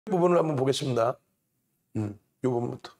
부분을 한번 보겠습니다. 이 부분부터.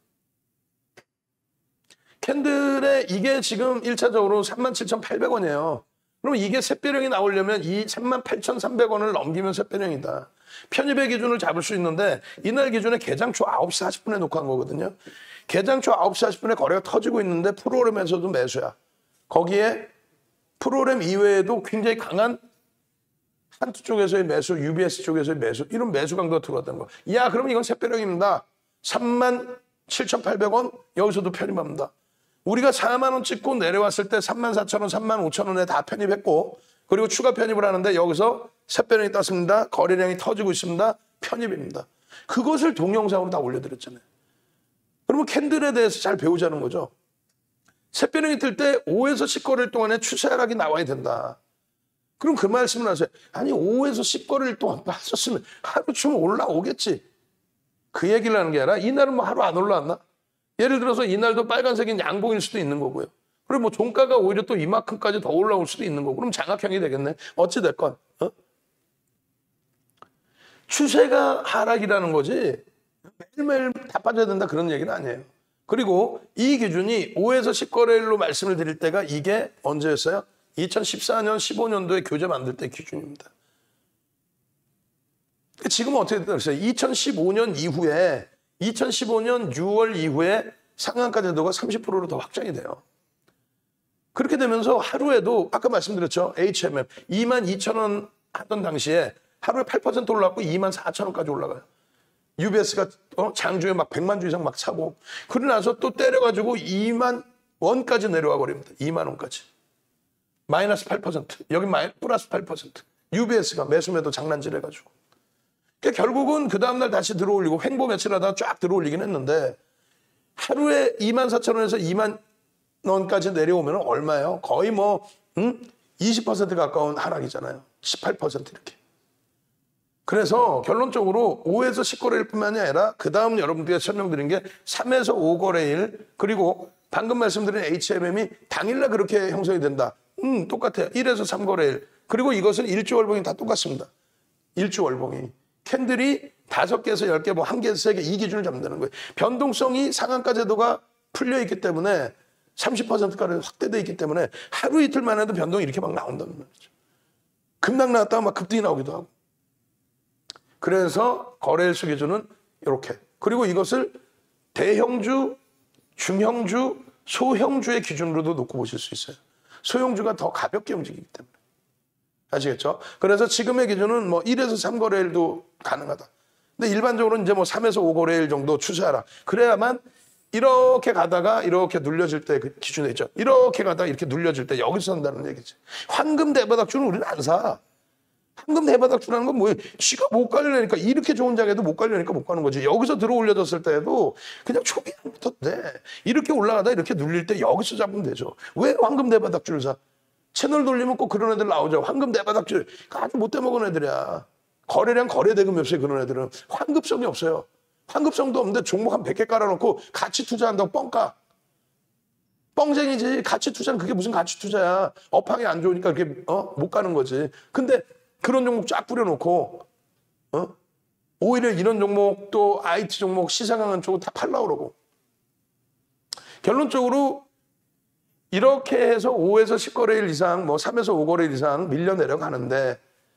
캔들에 이게 지금 1차적으로 37,800원이에요. 그럼 이게 샛별형이 나오려면 이 38,300원을 넘기면 샛별형이다. 편입의 기준을 잡을 수 있는데 이날 기준에 개장초 9시 40분에 놓고 한 거거든요. 개장초 9시 40분에 거래가 터지고 있는데 프로그램에서도 매수야. 거기에 프로그램 이외에도 굉장히 강한 한투 쪽에서의 매수, UBS 쪽에서의 매수, 이런 매수 강도가 들어왔다는 거. 야, 그럼 이건 샛별형입니다. 37,800원 여기서도 편입합니다. 우리가 4만 원 찍고 내려왔을 때 34,000원, 35,000원에 다 편입했고, 그리고 추가 편입을 하는데 여기서 샛별형이 떴습니다. 거래량이 터지고 있습니다. 편입입니다. 그것을 동영상으로 다 올려드렸잖아요. 그러면 캔들에 대해서 잘 배우자는 거죠. 샛별형이 뜰 때 5에서 10거래일 동안에 추세 하락이 나와야 된다. 그럼 그 말씀을 하세요. 아니 5에서 10거래일 동안 빠졌으면 하루쯤 올라오겠지. 그 얘기를 하는 게 아니라 이날은 뭐 하루 안 올라왔나? 예를 들어서 이날도 빨간색인 양봉일 수도 있는 거고요. 그리고 뭐 종가가 오히려 또 이만큼까지 더 올라올 수도 있는 거고. 그럼 장악형이 되겠네. 어찌됐건. 추세가 하락이라는 거지 매일매일 다 빠져야 된다 그런 얘기는 아니에요. 그리고 이 기준이 5에서 10거래일로 말씀을 드릴 때가 이게 언제였어요? 2014년, 15년도에 교재 만들 때 기준입니다. 지금은 어떻게 됐어요? 2015년 이후에 2015년 6월 이후에 상한가제도가 30%로 더 확장이 돼요. 그렇게 되면서 하루에도 아까 말씀드렸죠. HMM 22,000원 하던 당시에 하루에 8% 올랐고 24,000원까지 올라가요. UBS가 장주에 막 100만 주 이상 막 사고 그러고 나서 또 때려가지고 2만 원까지 내려와 버립니다. 2만 원까지. 마이너스 8%. 여기 플러스 8%. UBS가 매수매도 장난질 해가지고. 그러니까 결국은 그 다음날 다시 들어올리고 횡보 며칠 하다가 쫙 들어올리긴 했는데 하루에 24,000원에서 2만 원까지 내려오면 얼마예요? 거의 뭐 20% 가까운 하락이잖아요. 18% 이렇게. 그래서 결론적으로 5에서 10거래일 뿐만이 아니라 그 다음 여러분들께 설명드린 게 3에서 5거래일 그리고 방금 말씀드린 HMM이 당일날 그렇게 형성이 된다. 똑같아요. 1에서 3거래일. 그리고 이것은 일주월봉이 다 똑같습니다. 일주월봉이. 캔들이 5개에서 10개, 뭐 1개, 3개 이 기준을 잡는다는 거예요. 변동성이 상한가 제도가 풀려있기 때문에 30%까지 확대되어 있기 때문에 하루 이틀만 해도 변동이 이렇게 막 나온다는 말이죠. 급락 나왔다가 막 급등이 나오기도 하고. 그래서 거래일수 기준은 이렇게. 그리고 이것을 대형주, 중형주, 소형주의 기준으로도 놓고 보실 수 있어요. 소형주가 더 가볍게 움직이기 때문에. 아시겠죠? 그래서 지금의 기준은 뭐 1에서 3거래일도 가능하다. 근데 일반적으로 이제 뭐 3에서 5거래일 정도 추세하라. 그래야만 이렇게 가다가 이렇게 눌려질 때 그 기준에 있죠. 이렇게 가다가 이렇게 눌려질 때 여기서 산다는 얘기지. 황금 대바닥주는 우리는 안 사. 황금 대바닥주라는 건 뭐예요? 쥐가 못 가려니까 이렇게 좋은 자리에도 못 가려니까 못 가는 거지. 여기서 들어 올려졌을 때에도 그냥 초기부터 돼. 이렇게 올라가다 이렇게 눌릴 때 여기서 잡으면 되죠. 왜 황금 대바닥주를 사? 채널 돌리면 꼭 그런 애들 나오죠. 황금 대바닥주. 아주 못돼 먹은 애들이야. 거래량 거래 대금이 없어요. 그런 애들은. 환급성이 없어요. 환급성도 없는데 종목 한 100개 깔아놓고 가치 투자한다고 뻥까. 뻥쟁이지. 가치 투자는 그게 무슨 가치 투자야. 업황이 안 좋으니까 그렇게 못 가는 거지. 근데 그런 종목 쫙 뿌려놓고 오히려 이런 종목 또 IT 종목 시세 강한 쪽은 다 팔라고 그러고. 결론적으로 이렇게 해서 5에서 10거래일 이상, 뭐 3에서 5거래일 이상 밀려 내려가는데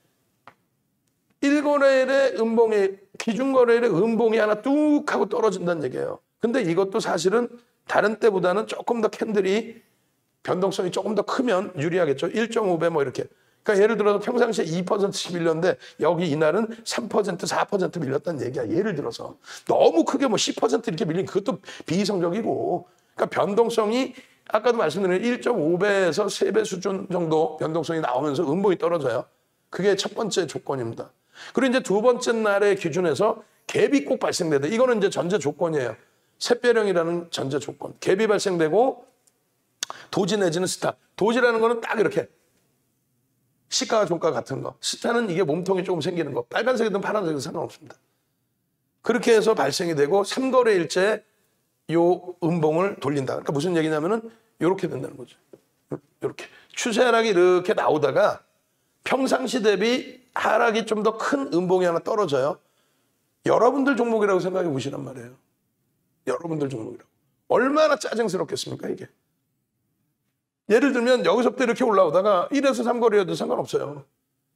1거래일의 음봉이, 기준거래일의 음봉이 하나 뚝 하고 떨어진다는 얘기예요. 근데 이것도 사실은 다른 때보다는 조금 더 캔들이 변동성이 조금 더 크면 유리하겠죠. 1.5배 뭐 이렇게. 그러니까 예를 들어서 평상시에 2%씩 밀렸는데 여기 이날은 3%, 4% 밀렸다는 얘기야. 예를 들어서. 너무 크게 뭐 10% 이렇게 밀린 그것도 비이성적이고. 그러니까 변동성이 아까도 말씀드린 1.5배에서 3배 수준 정도 변동성이 나오면서 음봉이 떨어져요. 그게 첫 번째 조건입니다. 그리고 이제 두 번째 날의 기준에서 갭이 꼭 발생되다. 이거는 이제 전제 조건이에요. 샛별형이라는 전제 조건. 갭이 발생되고 도지 내지는 스타. 도지라는 거는 딱 이렇게 시가와 종가 같은 거. 스타는 이게 몸통이 조금 생기는 거. 빨간색이든 파란색이든 상관없습니다. 그렇게 해서 발생이 되고 3거래일째 요 음봉을 돌린다. 그러니까 무슨 얘기냐면은 이렇게 된다는 거죠. 이렇게 추세 하락이 이렇게 나오다가 평상시 대비 하락이 좀 더 큰 음봉이 하나 떨어져요. 여러분들 종목이라고 생각해 보시란 말이에요. 여러분들 종목이라고. 얼마나 짜증스럽겠습니까, 이게. 예를 들면 여기서부터 이렇게 올라오다가 1에서 3거리여도 상관없어요.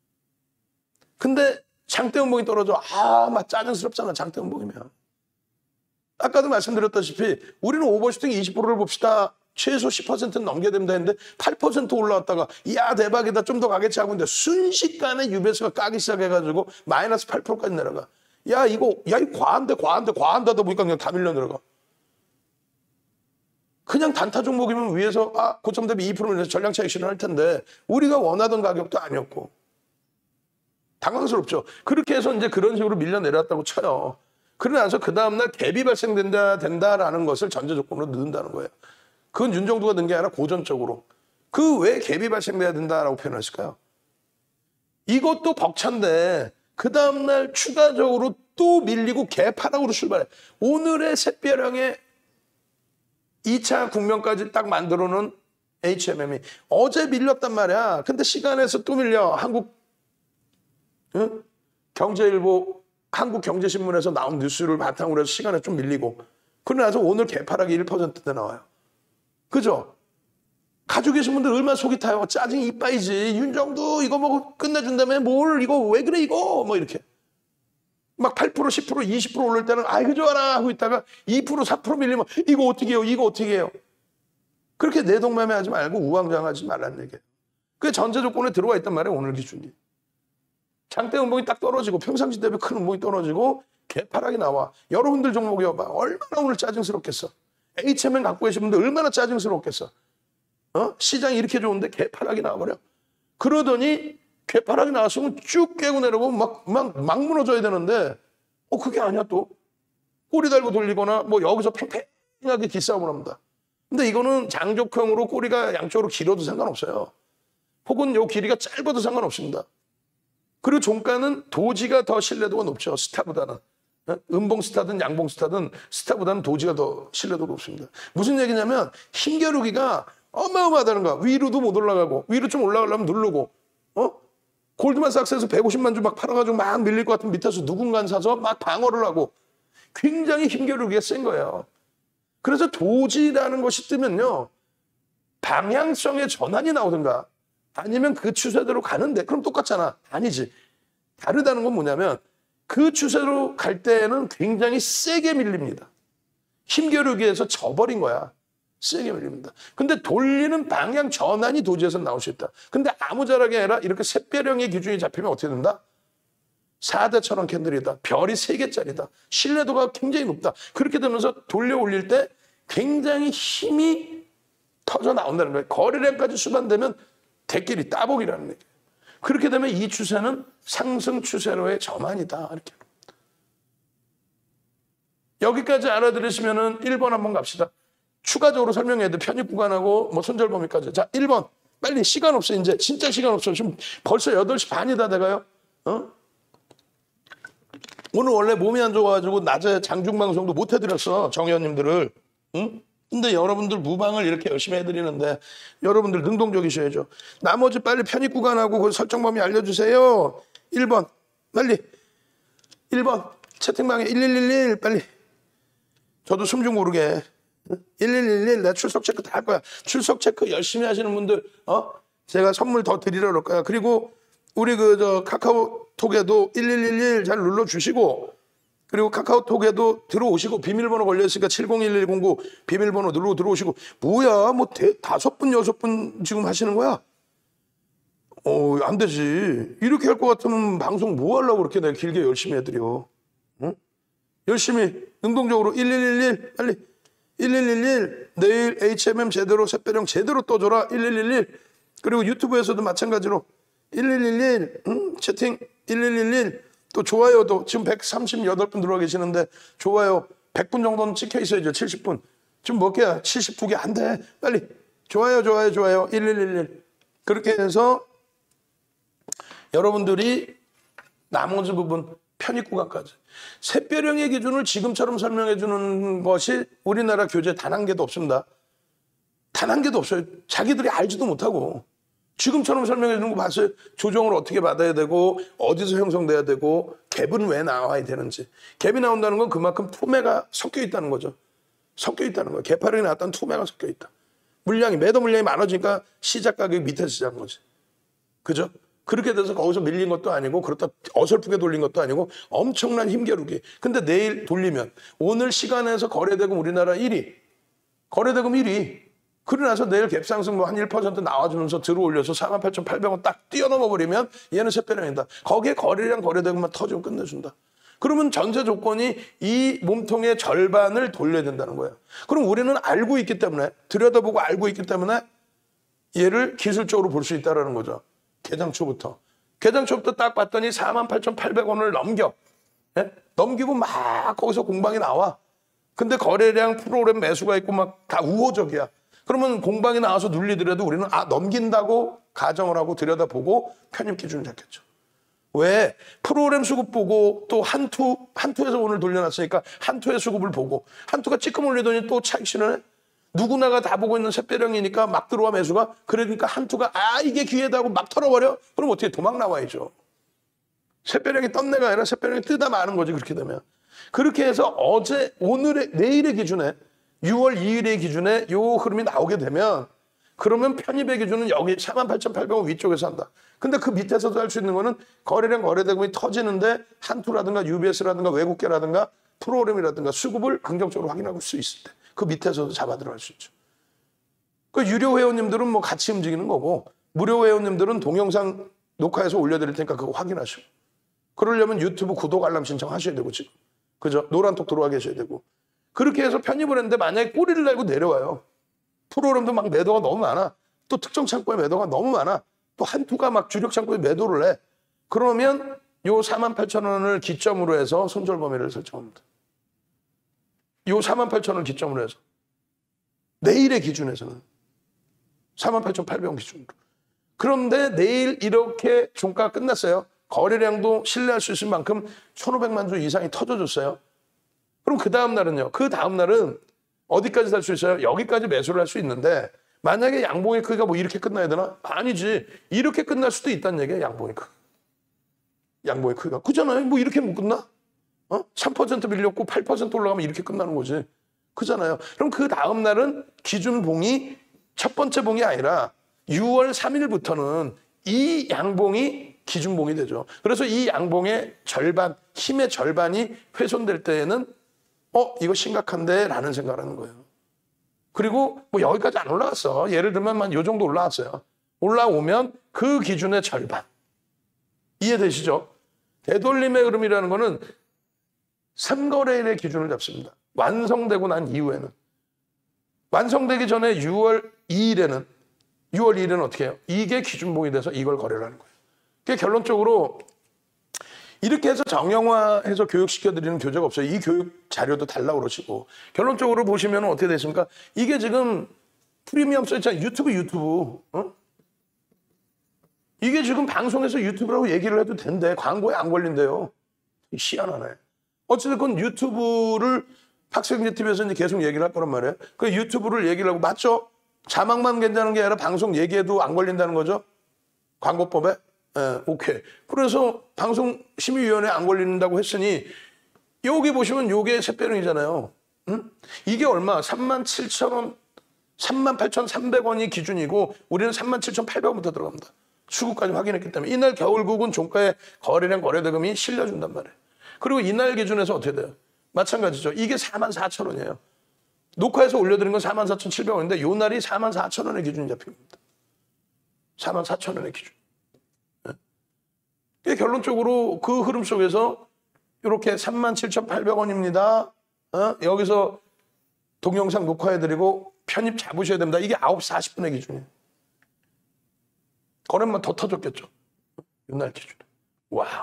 근데 장대음봉이 떨어져. 막 짜증스럽잖아, 장대음봉이면. 아까도 말씀드렸다시피 우리는 오버슈팅 20%를 봅시다. 최소 10%는 넘겨야 된다 했는데 8% 올라왔다가 야 대박이다 좀 더 가겠지 하고 있는데 순식간에 유베스가 까기 시작해가지고 마이너스 8%까지 내려가. 이거 과한다 보니까 그냥 다 밀려 내려가. 그냥 단타 종목이면 위에서 고점 대비 2% 밀려서 전량 차익 실현할 텐데 우리가 원하던 가격도 아니었고 당황스럽죠. 그렇게 해서 이제 그런 식으로 밀려 내렸다고 쳐요. 그러고 나서 그 다음날 갭이 발생된다라는 것을 전제 조건으로 넣는다는 거예요. 그건 윤정두가 넣은 게 아니라 고전적으로. 그 왜 갭이 발생돼야 된다라고 표현했을까요? 이것도 벅찬데 그 다음날 추가적으로 또 밀리고 갭하락으로 출발해. 오늘의 샛별형의 2차 국면까지 딱 만들어 놓은 HMM이 어제 밀렸단 말이야. 근데 시간에서 또 밀려. 경제일보 한국경제신문에서 나온 뉴스를 바탕으로 해서 시간에 좀 밀리고. 그러고 나서 오늘 갭하락이 1%대 나와요. 그죠? 가지고 계신 분들 얼마나 속이 타요. 짜증이 이빠이지. 윤정두 이거 뭐 끝내준다며 뭘 이거 왜 그래 이거 뭐 이렇게. 막 8%, 10%, 20% 오를 때는 아이고 좋아라 하고 있다가 2%, 4% 밀리면 이거 어떻게 해요? 이거 어떻게 해요? 그렇게 내동매매하지 말고 우왕좌왕하지 말라는 얘기예요. 그게 전제 조건에 들어와 있단 말이에요. 오늘 기준이. 장대 음봉이 딱 떨어지고 평상시 대비 큰 음봉이 떨어지고 개파락이 나와. 여러분들 종목이어봐. 얼마나 오늘 짜증스럽겠어. HMN 갖고 계신 분들 얼마나 짜증스럽겠어. 시장이 이렇게 좋은데 개파락이 나와버려. 그러더니 개파락이 나왔으면 쭉 깨고 내려고 막 무너져야 되는데 그게 아니야 또. 꼬리 달고 돌리거나 뭐 여기서 팽팽하게 기싸움을 합니다. 근데 이거는 장족형으로 꼬리가 양쪽으로 길어도 상관없어요. 혹은 요 길이가 짧아도 상관없습니다. 그리고 종가는 도지가 더 신뢰도가 높죠. 스타보다는. 음봉 스타든 양봉 스타든 스타보다는 도지가 더 신뢰도가 높습니다. 무슨 얘기냐면 힘겨루기가 어마어마하다는 거야. 위로도 못 올라가고 위로 좀 올라가려면 누르고 골드만삭스에서 150만 주 막 팔아가지고 막 밀릴 것 같으면 밑에서 누군가 사서 막 방어를 하고 굉장히 힘겨루기가 센 거예요. 그래서 도지라는 것이 뜨면요. 방향성의 전환이 나오든가 아니면 그 추세대로 가는데 그럼 똑같잖아. 아니지. 다르다는 건 뭐냐면 그 추세로 갈 때는 굉장히 세게 밀립니다. 힘겨루기에서 져버린 거야. 세게 밀립니다. 근데 돌리는 방향 전환이 도지에서 나올 수 있다. 근데 아무자락이 아니라 이렇게 샛별형의 기준이 잡히면 어떻게 된다? 4대천원 캔들이다. 별이 3개짜리다. 신뢰도가 굉장히 높다. 그렇게 되면서 돌려 올릴 때 굉장히 힘이 터져 나온다는 거예요. 거래량까지 수반되면 대끼리 따복이라는 얘기예요. 그렇게 되면 이 추세는 상승 추세로의 전환이다. 이렇게. 여기까지 알아들으시면은 1번 한번 갑시다. 추가적으로 설명해야 돼. 편입 구간하고 뭐 손절 범위까지. 자, 1번. 빨리 시간 없어 이제. 진짜 시간 없어. 지금 벌써 8시 반이 다 돼가요. 오늘 원래 몸이 안 좋아가지고 낮에 장중방송도 못 해드렸어. 정의원님들을. 응? 근데 여러분들 무방을 이렇게 열심히 해드리는데 여러분들 능동적이셔야죠. 나머지 빨리 편입 구간하고 그 설정 범위 알려주세요. 1번. 빨리. 1번. 채팅방에 1111 빨리. 저도 숨 좀 고르게. 1111 내가 출석 체크 다 할 거야. 출석 체크 열심히 하시는 분들 제가 선물 더 드리러 그럴 거야. 그리고 우리 카카오톡에도 1111 잘 눌러주시고 그리고 카카오톡에도 들어오시고 비밀번호 걸려있으니까 701109 비밀번호 누르고 들어오시고 뭐야 뭐 5분 6분 지금 하시는 거야? 안 되지. 이렇게 할 것 같으면 방송 뭐 하려고 그렇게 내가 길게 열심히 해드려. 응? 열심히 능동적으로 1111 빨리 1111 내일 HMM 제대로 샛별형 제대로 떠줘라 1111 그리고 유튜브에서도 마찬가지로 1111 채팅 1111 또 좋아요도 지금 138분 들어와 계시는데 좋아요 100분 정도는 찍혀 있어야죠. 70분 지금 몇 개야? 79개 안 돼. 빨리 좋아요 1111 그렇게 해서 여러분들이 나머지 부분 편입 구간까지 샛별형의 기준을 지금처럼 설명해 주는 것이 우리나라 교재 단 한 개도 없습니다. 단 한 개도 없어요. 자기들이 알지도 못하고 지금처럼 설명해 주는 거 봤어요? 조정을 어떻게 받아야 되고 어디서 형성돼야 되고 갭은 왜 나와야 되는지. 갭이 나온다는 건 그만큼 투매가 섞여 있다는 거죠. 섞여 있다는 거예요. 개파력이 나왔다는 투매가 섞여 있다. 물량이 매도 물량이 많아지니까 시작 가격이 밑에서 시작한 거지. 그죠? 그렇게 돼서 거기서 밀린 것도 아니고 그렇다 어설프게 돌린 것도 아니고 엄청난 힘겨루기. 근데 내일 돌리면 오늘 시간에서 거래대금 우리나라 1위. 거래대금 1위. 그러고 나서 내일 갭상승 뭐 한 1% 나와주면서 들어올려서 48,800원 딱 뛰어넘어 버리면 얘는 샛별량이다. 거기에 거래량 거래대금만 터지면 끝내준다. 그러면 전제 조건이 이 몸통의 절반을 돌려야 된다는 거예요. 그럼 우리는 알고 있기 때문에 들여다보고 알고 있기 때문에 얘를 기술적으로 볼 수 있다는 거죠. 개장 초부터. 개장 초부터 딱 봤더니 48,800원을 넘겨. 예? 넘기고 막 거기서 공방이 나와. 근데 거래량 프로그램 매수가 있고 막 다 우호적이야. 그러면 공방이 나와서 눌리더라도 우리는 넘긴다고 가정을 하고 들여다보고 편입 기준을 잡겠죠. 왜? 프로그램 수급 보고 또 한투에서 오늘 돌려놨으니까 한투의 수급을 보고 한투가 찌끔 올리더니 또 차익 실현해? 누구나가 다 보고 있는 샛별량이니까 막 들어와 매수가. 그러니까 한투가 이게 기회다 하고 막 털어버려? 그럼 어떻게 도망 나와야죠. 샛별량이 떴네가 아니라 샛별량이 뜨다 마는 거지 그렇게 되면. 그렇게 해서 내일의 기준에 6월 2일의 기준에 요 흐름이 나오게 되면 그러면 편입의 기준은 여기 48,800원 위쪽에서 한다. 근데 그 밑에서도 할 수 있는 거는 거래량 거래대금이 터지는데 한투라든가 UBS라든가 외국계라든가 프로그램이라든가 수급을 긍정적으로 확인할 수 있을 때 그 밑에서도 잡아 들어갈 수 있죠. 그 유료 회원님들은 뭐 같이 움직이는 거고 무료 회원님들은 동영상 녹화해서 올려드릴 테니까 그거 확인하시고 그러려면 유튜브 구독 알람 신청하셔야 되고 지금 그죠? 노란톡 들어와 계셔야 되고 그렇게 해서 편입을 했는데 만약에 꼬리를 달고 내려와요. 프로그램도 막 매도가 너무 많아. 또 특정 창고에 매도가 너무 많아. 또 한투가 막 주력 창고에 매도를 해. 그러면 요 48,000원을 기점으로 해서 손절 범위를 설정합니다. 요 48,000원을 기점으로 해서. 내일의 기준에서는 48,800원 기준으로. 그런데 내일 이렇게 종가가 끝났어요. 거래량도 신뢰할 수 있을 만큼 1,500만 주 이상이 터져줬어요. 그럼 그 다음 날은요. 그 다음 날은 어디까지 살 수 있어요? 여기까지 매수를 할 수 있는데 만약에 양봉의 크기가 뭐 이렇게 끝나야 되나? 아니지. 이렇게 끝날 수도 있다는 얘기예요. 양봉의 크기. 양봉의 크기가. 그잖아요. 뭐 이렇게 못 끝나? 3% 밀렸고 8% 올라가면 이렇게 끝나는 거지. 그잖아요. 그럼 그 다음 날은 기준 봉이 첫 번째 봉이 아니라 6월 3일부터는 이 양봉이 기준 봉이 되죠. 그래서 이 양봉의 절반, 힘의 절반이 훼손될 때에는 이거 심각한데 라는 생각을 하는 거예요. 그리고 뭐 여기까지 안 올라갔어. 예를 들면 요 정도 올라왔어요. 올라오면 그 기준의 절반. 이해되시죠? 되돌림의 흐름이라는 거는 3거래일의 기준을 잡습니다. 완성되고 난 이후에는. 완성되기 전에 6월 2일에는 어떻게 해요? 이게 기준봉이 돼서 이걸 거래를 하는 거예요. 그게 결론적으로 이렇게 해서 정형화해서 교육시켜드리는 교재가 없어요. 이 교육 자료도 달라고 그러시고. 결론적으로 보시면 어떻게 되십니까? 이게 지금 프리미엄 써있잖아요. 유튜브. 이게 지금 방송에서 유튜브라고 얘기를 해도 된대. 광고에 안 걸린대요. 희한하네. 어찌됐건 유튜브를 박세균 TV에서 이제 계속 얘기를 할 거란 말이에요. 그 유튜브를 얘기를 하고 맞죠? 자막만 괜찮은 게 아니라 방송 얘기해도 안 걸린다는 거죠? 광고법에? 네, 오케이. 그래서 방송심의위원회에 안 걸린다고 했으니 여기 보시면 요게 샛별량이잖아요. 응? 이게 얼마? 37,000원, 38,300원이 기준이고 우리는 37,800원부터 들어갑니다. 수급까지 확인했기 때문에 이날 겨울국은 종가의 거래량 거래대금이 실려준단 말이에요. 그리고 이날 기준에서 어떻게 돼요? 마찬가지죠. 이게 44,000원이에요. 녹화해서 올려드린 건 44,700원인데 요 날이 44,000원의 기준이 잡힌 겁니다. 44,000원의 기준. 네? 결론적으로 그 흐름 속에서 이렇게 37,800원입니다. 여기서 동영상 녹화해드리고 편입 잡으셔야 됩니다. 이게 9시 40분의 기준이에요. 거래만 더 터졌겠죠. 이날 기준에. 와우.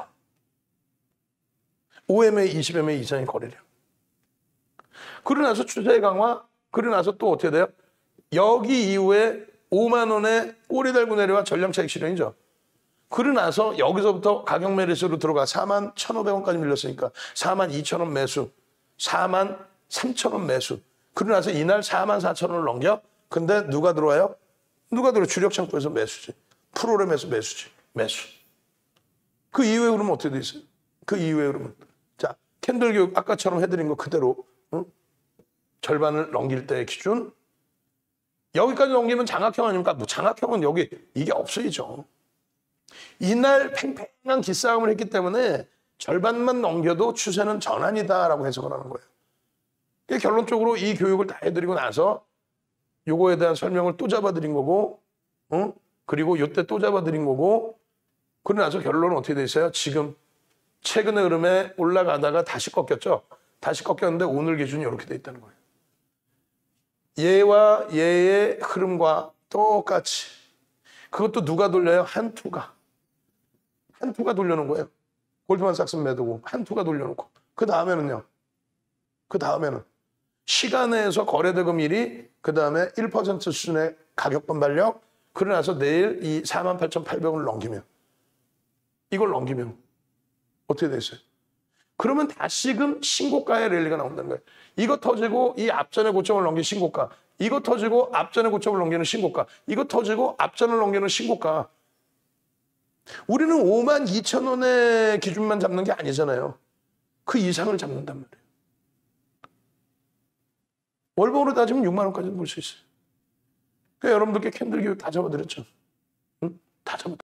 5MA, 20MA 이상의 거래량. 그러고 나서 추세 강화, 그러고 나서 또 어떻게 돼요? 여기 이후에 5만 원에 꼬리 달고 내려와 전량차익 실현이죠. 그러고 나서 여기서부터 가격 매리수로 들어가 41,500원까지 밀렸으니까 42,000원 매수, 43,000원 매수. 그러고 나서 이날 44,000원을 넘겨? 근데 누가 들어와요? 누가 들어와? 주력 창고에서 매수지. 프로그램에서 매수지. 매수. 그 이후에 그러면 어떻게 돼 있어요? 그 이후에 그러면 자 캔들 교육 아까처럼 해드린 거 그대로 절반을 넘길 때의 기준 여기까지 넘기면 장악형 아닙니까? 뭐 장악형은 여기 이게 없어지죠. 이날 팽팽한 기싸움을 했기 때문에 절반만 넘겨도 추세는 전환이다라고 해석을 하는 거예요. 결론적으로 이 교육을 다 해드리고 나서 요거에 대한 설명을 또 잡아드린 거고 그리고 요때 또 잡아드린 거고 그러고 나서 결론은 어떻게 돼 있어요? 지금 최근의 흐름에 올라가다가 다시 꺾였죠. 다시 꺾였는데 오늘 기준이 이렇게 돼 있다는 거예요. 얘와 얘의 흐름과 똑같이 그것도 누가 돌려요? 한투가 돌려놓은 거예요. 골드만삭스 매도고 한투가 돌려놓고 그 다음에는요. 그 다음에는 시간에서 거래대금 1이 그 다음에 1% 수준의 가격 반발력 그러고 나서 내일 이 48,800원을 넘기면 이걸 넘기면 어떻게 됐어요? 그러면 다시금 신고가의 랠리가 나온다는 거예요. 이거 터지고 이 앞전의 고점을 넘긴 신고가 이거 터지고 앞전의 고점을 넘기는 신고가 이거 터지고 앞전을 넘기는 신고가 우리는 52,000원의 기준만 잡는 게 아니잖아요. 그 이상을 잡는단 말이에요. 월봉으로 따지면 6만 원까지도 볼 수 있어요. 그러니까 여러분들께 캔들 교육 다 잡아드렸죠. 응? 다 잡아드렸죠.